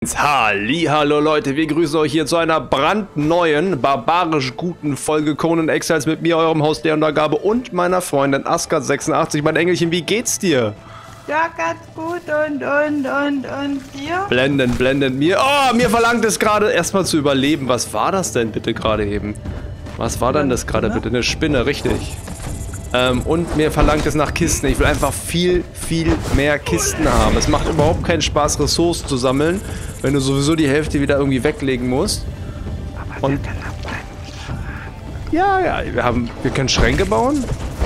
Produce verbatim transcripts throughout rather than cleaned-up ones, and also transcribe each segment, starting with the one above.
Hallihallo Leute, wir grüßen euch hier zu einer brandneuen, barbarisch guten Folge Conan Exiles mit mir, eurem Host der Untergabe und meiner Freundin Asgard sechsundachtzig. Mein Engelchen, wie geht's dir? Ja, ganz gut und, und, und, und dir? Blendend, blendend. Mir, oh, mir verlangt es gerade erstmal zu überleben. Was war das denn bitte gerade eben? Was war denn das gerade bitte? Eine Spinne, richtig. Ähm, und mir verlangt es nach Kisten. Ich will einfach viel, viel mehr Kisten haben. Es macht überhaupt keinen Spaß, Ressourcen zu sammeln, wenn du sowieso die Hälfte wieder irgendwie weglegen musst. Aber und ja, ja, wir haben, wir können Schränke bauen.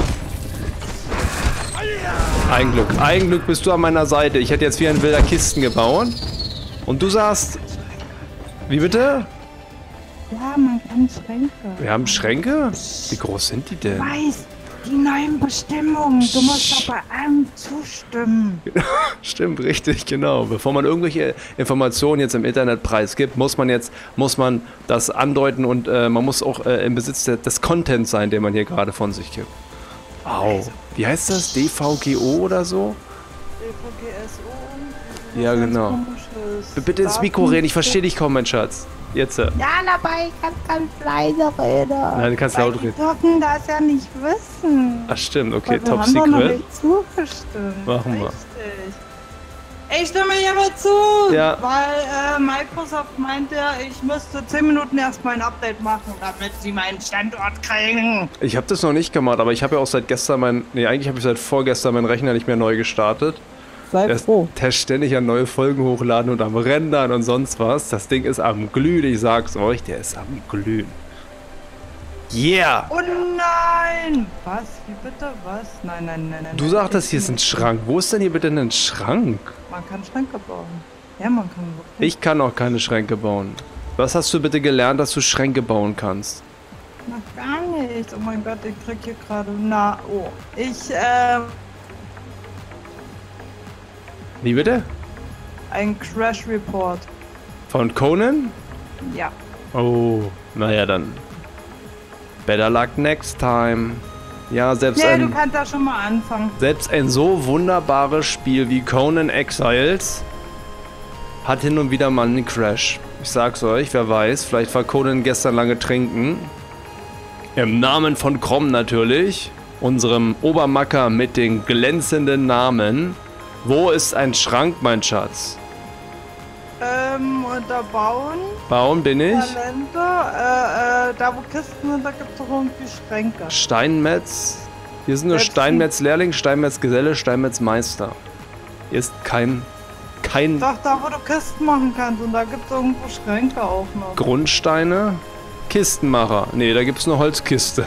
Ein Glück, ein Glück bist du an meiner Seite. Ich hätte jetzt wie ein wilder Kisten gebaut. Und du sagst, wie bitte? Ja, man kann Schränke. Wir haben Schränke? Wie groß sind die denn? Weiß, die neuen Bestimmungen. Du musst doch bei allem zustimmen. Stimmt, richtig, genau. Bevor man irgendwelche Informationen jetzt im Internet preisgibt, muss man jetzt, muss man das andeuten und äh, man muss auch äh, im Besitz de des Contents sein, den man hier gerade von sich gibt. Au. Wie heißt das? D V G O oder so? D V G S O? Ja, genau. Bitte ins Mikro reden, ich verstehe dich kaum, mein Schatz. Jetzt. Ja, dabei, ich kann ganz leise reden. Nein, du kannst Weil laut die reden. dürfen das ja nicht wissen. Ach stimmt, okay, Weil wir Top haben doch noch Secret. nicht zugestimmt. Machen wir. Richtig. Ich stimme hier aber zu, Ja. weil äh, Microsoft meinte, ich müsste zehn Minuten erstmal ein Update machen, damit sie meinen Standort kriegen. Ich habe das noch nicht gemacht, aber ich habe ja auch seit gestern mein, nee, eigentlich habe ich seit vorgestern meinen Rechner nicht mehr neu gestartet. Sei Der froh. der ständig an neue Folgen hochladen und am Rendern und sonst was. Das Ding ist am Glühen, ich sag's euch, der ist am Glühen. Yeah! Oh nein! Was? Wie bitte? Was? Nein, nein, nein, nein. Du nein, sagtest, hier ich- ist ein Schrank. Wo ist denn hier bitte ein Schrank? Man kann Schränke bauen. Ja, man kann wirklich. Ich kann auch keine Schränke bauen. Was hast du bitte gelernt, dass du Schränke bauen kannst? Na, gar nicht. Oh mein Gott, ich krieg hier gerade. Na, oh. Ich, ähm. Wie bitte? Ein Crash Report. Von Conan? Ja. Oh, naja dann. Better luck next time. Ja, selbst Nee, du ein, kannst da schon mal anfangen. selbst ein so wunderbares Spiel wie Conan Exiles hat hin und wieder mal einen Crash. Ich sag's euch, wer weiß, vielleicht war Conan gestern lange trinken. Im Namen von Crom natürlich, unserem Obermacker mit den glänzenden Namen. Wo ist ein Schrank, mein Schatz? Ähm, unter Bauen. Bauen bin ich. Talente. Äh, äh, da wo Kisten sind, da gibt's doch irgendwie Schränke. Steinmetz. Hier sind nur Selbst- Steinmetz-Lehrling, Steinmetz-Geselle, Steinmetz-Meister. Hier ist kein, kein Doch, da wo du Kisten machen kannst. Und da gibt's irgendwo Schränke auch noch. Grundsteine. Kistenmacher. Nee, da gibt's eine Holzkiste.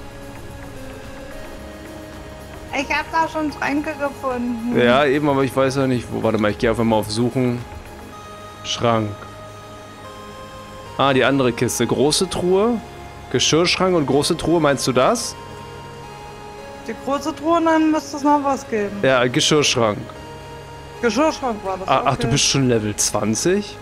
Ich hab da schon Schränke gefunden. Ja, eben, aber ich weiß ja nicht, wo. Warte mal, ich gehe einfach mal auf Suchen. Schrank. Ah, die andere Kiste. Große Truhe. Geschirrschrank und große Truhe, meinst du das? Die große Truhe, dann müsste es noch was geben. Ja, Geschirrschrank. Geschirrschrank war das. Ah, okay. ach, du bist schon Level zwanzig?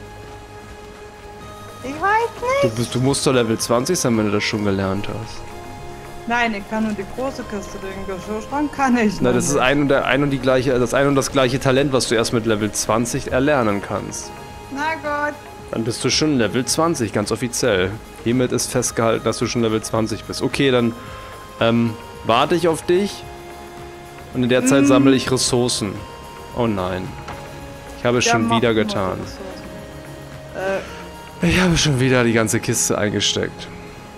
Ich weiß Du, nicht. bist, du musst doch Level zwanzig sein, wenn du das schon gelernt hast. Nein, ich kann nur die große Kiste, den Geschirrschrank kann ich Na, noch das ist nicht. ein und, der, ein und die gleiche, das ein und das gleiche Talent, was du erst mit Level zwanzig erlernen kannst. Na gut. Dann bist du schon Level zwanzig, ganz offiziell. Hiermit ist festgehalten, dass du schon Level zwanzig bist. Okay, dann ähm, warte ich auf dich und in der Zeit Mm. sammle ich Ressourcen. Oh nein. Ich habe es Ja, schon mach wieder mal getan. das. Äh, Ich habe schon wieder die ganze Kiste eingesteckt.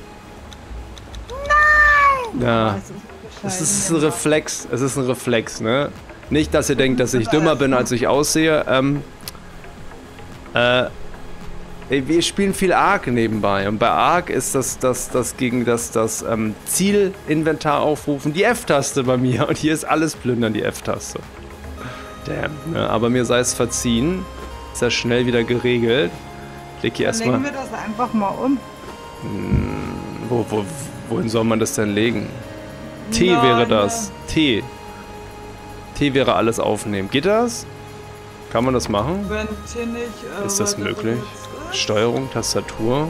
Ja. das ist Es ist bescheiden. ein Reflex, es ist ein Reflex, ne? Nicht, dass ihr denkt, dass ich dümmer bin, als ich aussehe. Ähm, äh, ey, wir spielen viel Ark nebenbei und bei Ark ist das, das, das gegen das, das ähm, Zielinventar aufrufen die F-Taste bei mir und hier ist alles plündern, die F-Taste. Damn, ne? Aber mir sei es verziehen, ist ja schnell wieder geregelt. Klick hier Dann legen erstmal. wir das einfach mal um. Wo, wo, wohin soll man das denn legen? T Na, wäre ne. das. T. T wäre alles aufnehmen. Geht das? Kann man das machen? Wenn hier nicht. Äh, Ist das weiter möglich? benutzt ist. Steuerung, Tastatur.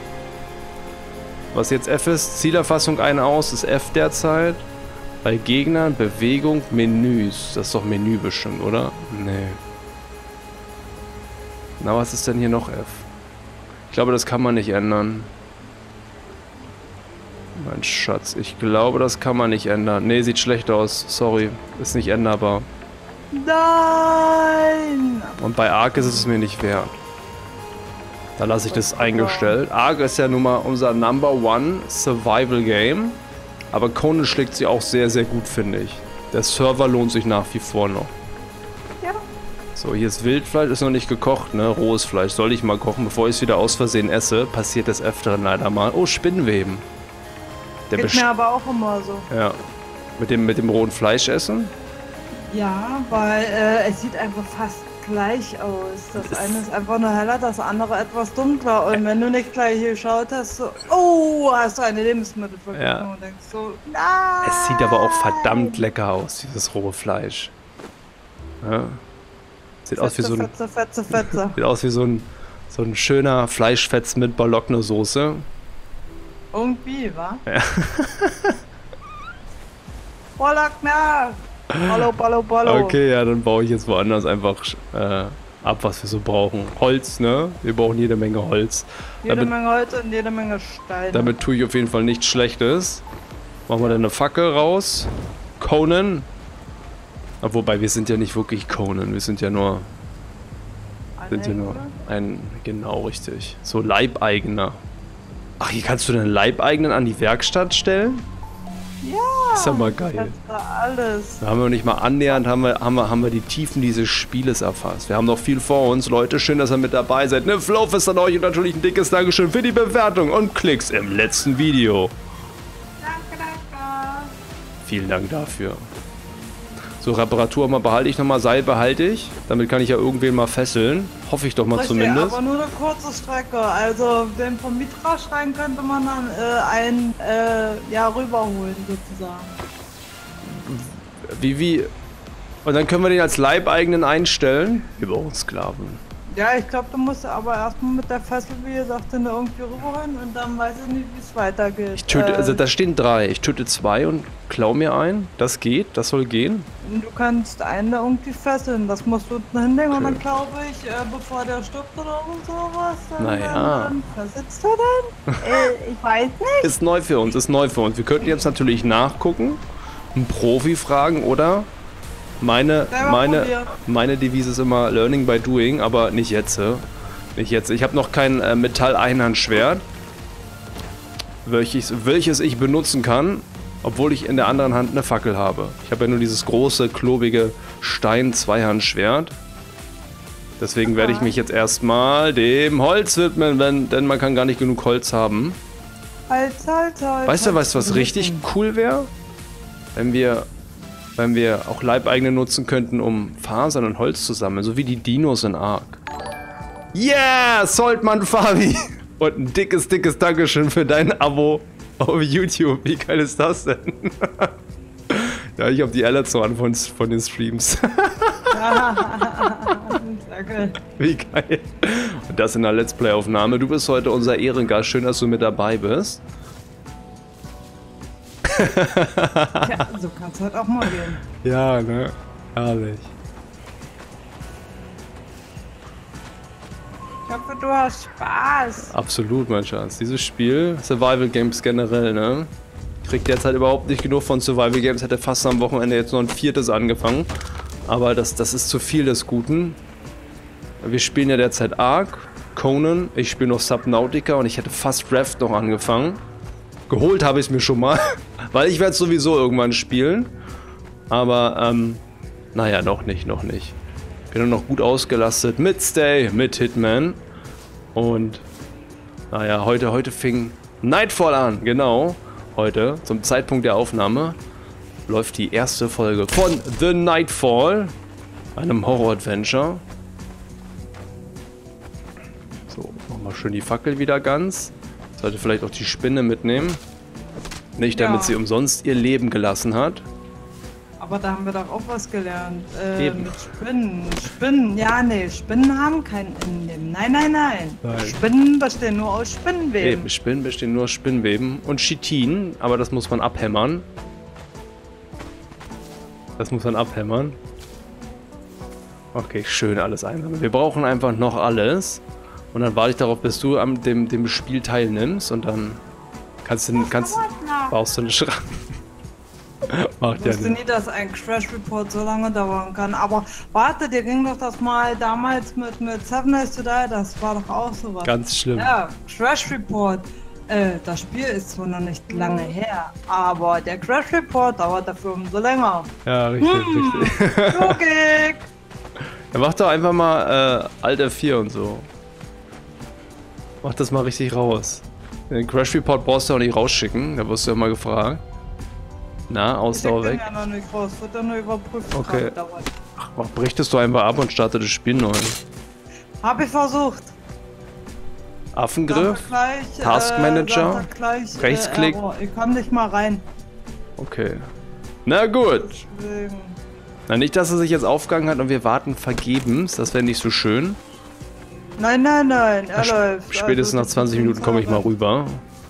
Was jetzt F ist, Zielerfassung ein aus, ist F derzeit. Bei Gegnern, Bewegung, Menüs. Das ist doch Menü bestimmt, oder? Nee. Na, was ist denn hier noch F? Ich glaube, das kann man nicht ändern. Mein Schatz, ich glaube, das kann man nicht ändern. Ne, sieht schlecht aus. Sorry, ist nicht änderbar. Nein! Und bei Ark ist es mir nicht wert. Da lasse ich das eingestellt. Ark ist ja nun mal unser Number One Survival Game. Aber Conan schlägt sie auch sehr, sehr gut, finde ich. Der Server lohnt sich nach wie vor noch. Ja. So, hier ist Wildfleisch, ist noch nicht gekocht, ne? Rohes Fleisch. Soll ich mal kochen, bevor ich es wieder aus Versehen esse? Passiert des Öfteren leider mal. Oh, Spinnenweben. Der geht mir aber auch immer so. Ja. Mit dem, mit dem rohen Fleisch essen? Ja, weil äh, es sieht einfach fast gleich aus. Das, das eine ist einfach nur heller, das andere etwas dunkler. Und wenn du nicht gleich hier geschaut hast, so, oh, hast du eine Lebensmittelvergiftung ja. Und denkst so, nein! Es sieht aber auch verdammt lecker aus, dieses rohe Fleisch. Ja. Sieht Fetze, aus wie so ein... Fetze, Fetze, Fetze. Sieht aus wie so ein, so ein schöner Fleischfetz mit Bologna-Soße. Irgendwie, wa? Ja. Bologna! Ballo, ballo, ballo. Okay, ja, dann baue ich jetzt woanders einfach äh, ab, was wir so brauchen. Holz, ne? Wir brauchen jede Menge Holz. Jede damit, Menge Holz und jede Menge Steine. Damit tue ich auf jeden Fall nichts Schlechtes. Machen wir dann eine Fackel raus. Conan. Aber wobei, wir sind ja nicht wirklich Conan. Wir sind ja nur... Sind ja nur ein... Genau, richtig. So Leibeigener. Ach, hier kannst du deinen Leibeigenen an die Werkstatt stellen? Ja, ist ja mal geil. Alles. Da haben wir nicht mal annähernd, haben wir, haben, wir, haben wir die Tiefen dieses Spieles erfasst. Wir haben noch viel vor uns. Leute, schön, dass ihr mit dabei seid. Ne, Flow ist an euch und natürlich ein dickes Dankeschön für die Bewertung und Klicks im letzten Video. Danke, danke. Vielen Dank dafür. So, Reparatur mal behalte ich nochmal, Seil behalte ich. Damit kann ich ja irgendwen mal fesseln. Hoffe ich doch mal Richtig, zumindest. Aber nur eine kurze Strecke. Also den vom Mitra-Schrein könnte man dann äh, ein äh, ja, rüberholen sozusagen. Wie, wie? Und dann können wir den als Leibeigenen einstellen? Wir brauchen Sklaven. Ja, ich glaube, du musst aber erstmal mit der Fessel, wie gesagt, den irgendwie rüberholen und dann weiß ich nicht, wie es weitergeht. Ich töte, äh, also da stehen drei. Ich töte zwei und klau mir ein. Das geht, das soll gehen. Du kannst einen irgendwie fesseln, das musst du hinlegen okay. Und dann glaube ich, äh, bevor der stirbt oder sowas, dann, naja. dann versetzt du den? äh, ich weiß nicht. Ist neu für uns, ist neu für uns. Wir könnten jetzt natürlich nachgucken, einen Profi fragen oder... Meine, meine, meine Devise ist immer Learning by Doing, aber nicht jetzt. Nicht jetzt. Ich habe noch kein äh, Metall-Einhandschwert, welches, welches ich benutzen kann, obwohl ich in der anderen Hand eine Fackel habe. Ich habe ja nur dieses große, klobige Stein-Zweihandschwert. Deswegen werde ich mich jetzt erstmal dem Holz widmen, wenn, denn man kann gar nicht genug Holz haben. Holz, Holz, Holz. Weißt du, was, was richtig cool wäre? Wenn wir... Wenn wir auch Leibeigene nutzen könnten, um Fasern und Holz zu sammeln, so wie die Dinos in Ark. Yeah, Saltman Fabi! Und ein dickes, dickes Dankeschön für dein Abo auf YouTube. Wie geil ist das denn? Ja, ich habe die Alerts so an von, von den Streams. Danke. Wie geil. Und das in der Let's Play-Aufnahme. Du bist heute unser Ehrengast. Schön, dass du mit dabei bist. Ja, so kann es halt auch mal gehen. Ja, ne? Herrlich. Ich hoffe, du hast Spaß. Absolut, mein Schatz. Dieses Spiel, Survival Games generell, ne? Kriegt derzeit überhaupt nicht genug von Survival Games. Hätte fast am Wochenende jetzt noch ein viertes angefangen. Aber das, das ist zu viel des Guten. Wir spielen ja derzeit Ark, Conan, ich spiele noch Subnautica und ich hätte fast Raft noch angefangen. Geholt habe ich es mir schon mal, weil ich werde es sowieso irgendwann spielen. Aber, ähm, naja, noch nicht, noch nicht. Bin nur noch gut ausgelastet mit Stay, mit Hitman. Und, naja, heute, heute fing Nightfall an, genau. Heute, zum Zeitpunkt der Aufnahme, läuft die erste Folge von The Nightfall, einem Horror-Adventure. So, machen wir schön die Fackel wieder ganz. Sollte vielleicht auch die Spinne mitnehmen. Nicht, damit ja. sie umsonst ihr Leben gelassen hat. Aber da haben wir doch auch was gelernt. Äh, Eben. Mit Spinnen. Spinnen, ja, nee, Spinnen haben kein Innenleben. Nein, nein, nein, nein. Spinnen bestehen nur aus Spinnenweben. Eben, Spinnen bestehen nur aus Spinnenweben und Chitin, aber das muss man abhämmern. Das muss man abhämmern. Okay, schön alles einsammeln. Wir brauchen einfach noch alles. Und dann warte ich darauf, bis du am dem, dem Spiel teilnimmst und dann kannst du kannst baust du eine Schrank. Macht Ich ja wusste nicht. nie, dass ein Crash Report so lange dauern kann. Aber warte, dir ging doch das mal damals mit, mit Seven Days to Die, das war doch auch sowas. Ganz schlimm. Ja, Crash Report. Äh, das Spiel ist zwar noch nicht lange her, aber der Crash Report dauert dafür umso länger. Ja, richtig, Hm. richtig. Logik! Ja, mach doch einfach mal äh, Alt F vier und so. Mach das mal richtig raus. Den Crash Report brauchst du auch nicht rausschicken, da wirst du ja mal gefragt. Na, Ausdauer Ich weg. ja noch nicht raus, wird ja nur überprüft. Okay. Dauert. Ach, brichtest du einfach ab und starte das Spiel neu. Hab ich versucht. Affengriff? Gleich, Task Manager? Äh, gleich, Rechtsklick? Äh, Error. ich komm nicht mal rein. Okay. Na gut. Deswegen. Na, nicht, dass er sich jetzt aufgegangen hat und wir warten vergebens. Das wäre nicht so schön. Nein, nein, nein, er Na, läuft. Spätestens Also, nach zwanzig Minuten komme ich mal rüber.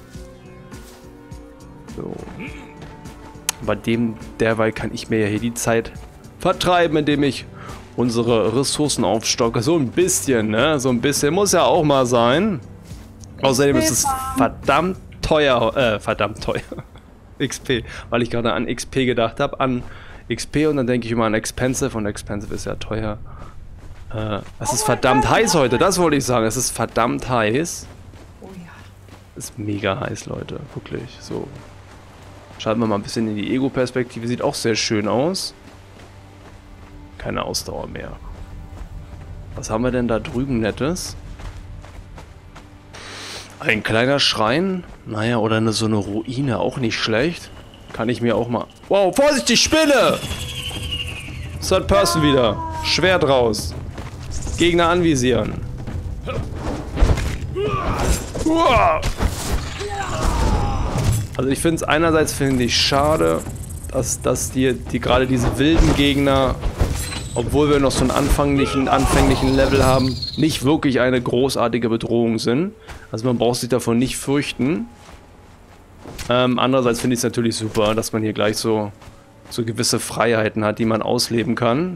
So. Bei dem, derweil kann ich mir ja hier die Zeit vertreiben, indem ich unsere Ressourcen aufstocke. So ein bisschen, ne? So ein bisschen muss ja auch mal sein. Außerdem ist es verdammt teuer. Äh, verdammt teuer. X P. Weil ich gerade an X P gedacht habe. An X P und dann denke ich immer an Expensive. Und Expensive ist ja teuer. Äh, es ist verdammt heiß heute. Das wollte ich sagen. Es ist verdammt heiß. Oh ja. Es ist mega heiß, Leute. Wirklich. So. Schalten wir mal ein bisschen in die Ego-Perspektive. Sieht auch sehr schön aus. Keine Ausdauer mehr. Was haben wir denn da drüben Nettes? Ein kleiner Schrein? Naja, oder eine, so eine Ruine. Auch nicht schlecht. Kann ich mir auch mal... Wow, Vorsicht, die Spinne! Third Person wieder. Schwert raus. Gegner anvisieren. Uah! Also ich finde es einerseits finde ich schade, dass, dass die, die gerade diese wilden Gegner, obwohl wir noch so einen anfänglichen, anfänglichen Level haben, nicht wirklich eine großartige Bedrohung sind. Also man braucht sich davon nicht fürchten. Ähm, andererseits finde ich es natürlich super, dass man hier gleich so, so gewisse Freiheiten hat, die man ausleben kann.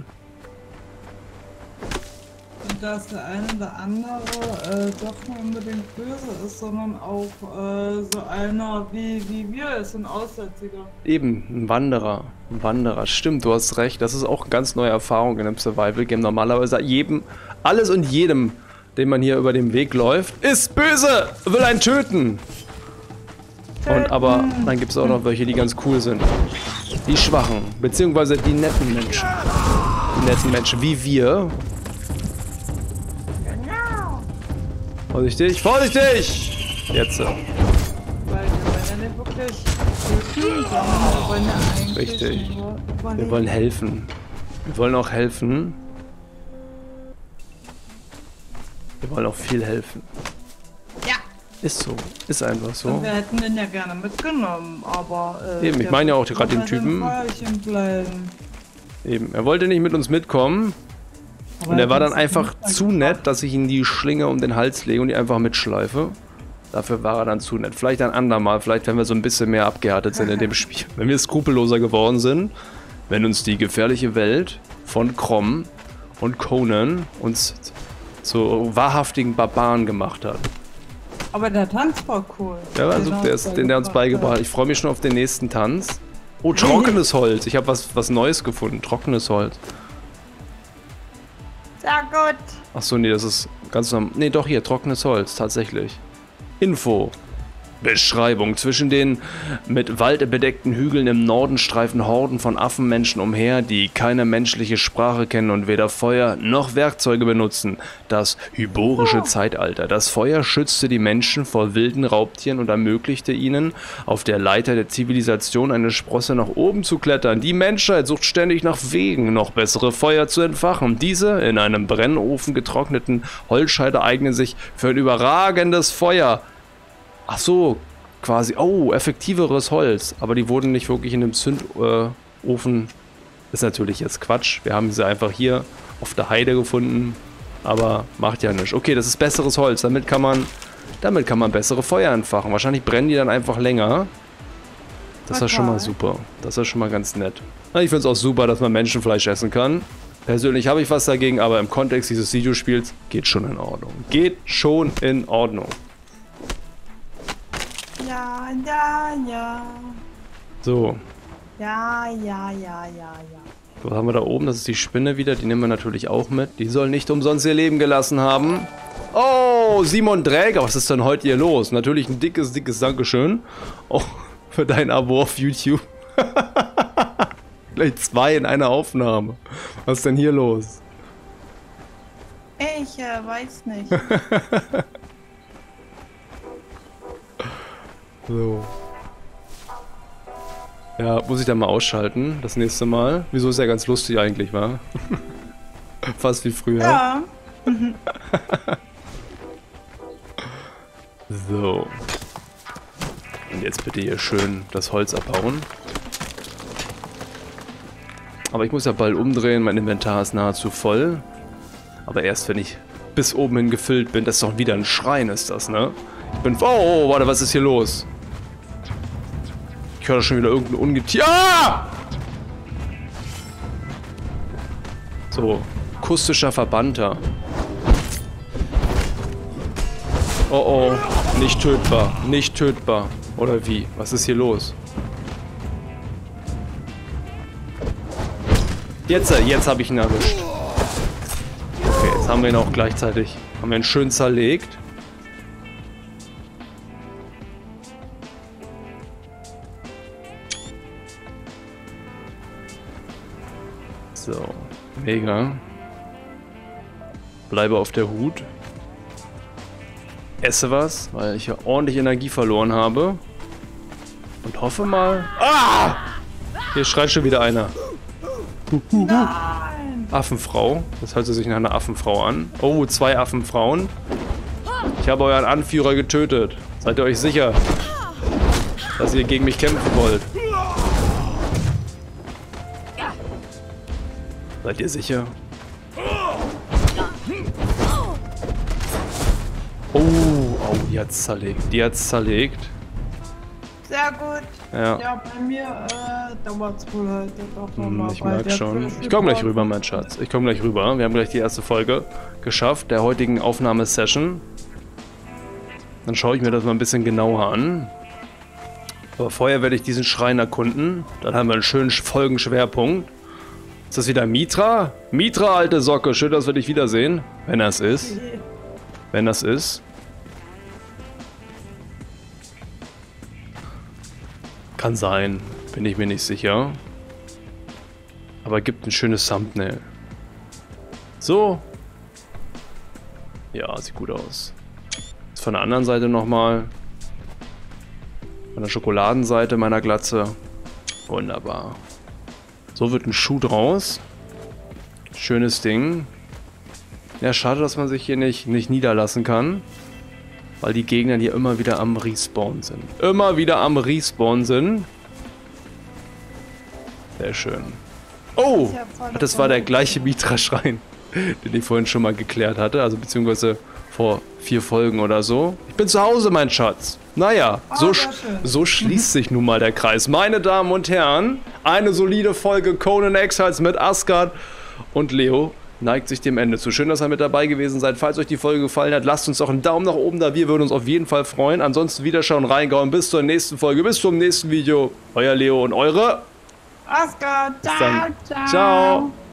Und dass der eine oder andere äh, doch nicht unbedingt böse ist, sondern auch äh, so einer wie, wie wir ist, ein Aussätziger. Eben, ein Wanderer. Ein Wanderer. Stimmt, du hast recht. Das ist auch eine ganz neue Erfahrung in einem Survival-Game. Normalerweise jedem, alles und jedem, dem man hier über den Weg läuft, ist böse, will einen töten. Und aber dann gibt es auch noch welche, die ganz cool sind. Die Schwachen, beziehungsweise die netten Menschen. Die netten Menschen, wie wir. Vorsichtig, vorsichtig! Jetzt. Weil wir wollen ja nicht wirklich töten, sondern wir wollen ja eigentlich Richtig. nur Wir überleben. wollen helfen. Wir wollen auch helfen. Wir wollen auch viel helfen. Ja. Ist so. Ist einfach so. Und wir hätten den ja gerne mitgenommen, aber... Äh, Eben, ich der meine ja auch wird gerade den bei dem Typen. Feuerchen bleiben. Eben. Er wollte nicht mit uns mitkommen. Aber Und er war dann hat uns einfach nicht zu mitgebracht. nett, dass ich ihm die Schlinge um den Hals lege und die einfach mitschleife. Dafür war er dann zu nett. Vielleicht ein andermal, vielleicht wenn wir so ein bisschen mehr abgehärtet sind in dem Spiel. Wenn wir skrupelloser geworden sind, wenn uns die gefährliche Welt von Crom und Conan uns zu wahrhaftigen Barbaren gemacht hat. Aber der Tanz war cool. Ja, war Den super, er der uns ist, den der uns beigebracht hat. Ich freue mich schon auf den nächsten Tanz. Oh, trockenes Holz. Ich habe was, was Neues gefunden. Trockenes Holz. Sehr gut. Achso, nee, das ist ganz normal. Nee, doch hier, trockenes Holz, tatsächlich. Info. Beschreibung. Zwischen den mit Wald bedeckten Hügeln im Norden streifen Horden von Affenmenschen umher, die keine menschliche Sprache kennen und weder Feuer noch Werkzeuge benutzen. Das hyborische Zeitalter. Das Feuer schützte die Menschen vor wilden Raubtieren und ermöglichte ihnen, auf der Leiter der Zivilisation eine Sprosse nach oben zu klettern. Die Menschheit sucht ständig nach Wegen, noch bessere Feuer zu entfachen. Diese, in einem Brennofen getrockneten Holzscheite, eignen sich für ein überragendes Feuer. Ach so, quasi, oh, effektiveres Holz. Aber die wurden nicht wirklich in einem Zündofen. Äh, ist natürlich jetzt Quatsch. Wir haben sie einfach hier auf der Heide gefunden. Aber macht ja nichts. Okay, das ist besseres Holz. Damit kann man, damit kann man bessere Feuer entfachen. Wahrscheinlich brennen die dann einfach länger. Das ist schon mal super. Das ist schon mal ganz nett. Ich finde es auch super, dass man Menschenfleisch essen kann. Persönlich habe ich was dagegen, aber im Kontext dieses Videospiels geht schon in Ordnung. Geht schon in Ordnung. Ja, ja, ja. So. Ja, ja, ja, ja, ja. Was haben wir da oben? Das ist die Spinne wieder. Die nehmen wir natürlich auch mit. Die soll nicht umsonst ihr Leben gelassen haben. Oh, Simon Dräger. Was ist denn heute hier los? Natürlich ein dickes, dickes Dankeschön. Oh, für dein Abo auf YouTube. Gleich zwei in einer Aufnahme. Was ist denn hier los? Ich äh, weiß nicht. So. Ja, muss ich dann mal ausschalten, das nächste Mal. Wieso, ist ja ganz lustig eigentlich, wa? Fast wie früher. Ja. So. Und jetzt bitte hier schön das Holz abbauen. Aber ich muss ja bald umdrehen, mein Inventar ist nahezu voll. Aber erst wenn ich bis oben hin gefüllt bin, das ist doch wieder ein Schrein, ist das, ne? Ich bin... Oh, oh, warte, was ist hier los? Ich höre schon wieder irgendein Ungetier. Ah! So, akustischer Verbannter. Oh oh, nicht tötbar, nicht tötbar. Oder wie? Was ist hier los? Jetzt, jetzt habe ich ihn erwischt. Okay, jetzt haben wir ihn auch gleichzeitig. Haben wir ihn schön zerlegt. So, mega. Bleibe auf der Hut. Esse was, weil ich ja ordentlich Energie verloren habe. Und hoffe mal... Ah! Hier schreit schon wieder einer. Nein. Affenfrau. Das hört sich nach einer Affenfrau an. Oh, zwei Affenfrauen. Ich habe euren Anführer getötet. Seid ihr euch sicher, dass ihr gegen mich kämpfen wollt? Seid ihr sicher? Oh, oh, die hat's zerlegt. Die hat's zerlegt. Sehr gut. Ja. Ja, bei mir äh, dauert es wohl heute doch Hm, nochmal. ich merke schon. Ich komme gleich rüber, mein Schatz. Ich komme gleich rüber. Wir haben gleich die erste Folge geschafft, der heutigen Aufnahmesession. Dann schaue ich mir das mal ein bisschen genauer an. Aber vorher werde ich diesen Schrein erkunden. Dann haben wir einen schönen Folgenschwerpunkt. Ist das wieder Mitra? Mitra, alte Socke. Schön, dass wir dich wiedersehen. Wenn das ist. Wenn das ist. Kann sein. Bin ich mir nicht sicher. Aber gibt ein schönes Thumbnail. So. Ja, sieht gut aus. Jetzt von der anderen Seite nochmal. Von der Schokoladenseite meiner Glatze. Wunderbar. So wird ein Schuh draus. Schönes Ding. Ja, schade, dass man sich hier nicht, nicht niederlassen kann. Weil die Gegner hier immer wieder am Respawn sind. Immer wieder am Respawn sind. Sehr schön. Oh! Das war der gleiche Mitra-Schrein, den ich vorhin schon mal geklärt hatte. Also beziehungsweise vor vier Folgen oder so. Ich bin zu Hause, mein Schatz. Naja, so, sch so schließt sich nun mal der Kreis. Meine Damen und Herren, eine solide Folge Conan Exiles mit Asgard und Leo neigt sich dem Ende zu. Schön, dass ihr mit dabei gewesen seid. Falls euch die Folge gefallen hat, lasst uns doch einen Daumen nach oben da. Wir würden uns auf jeden Fall freuen. Ansonsten Wiederschauen, reingauen. Bis zur nächsten Folge. Bis zum nächsten Video. Euer Leo und eure... Asgard. Ciao, ciao. Ciao.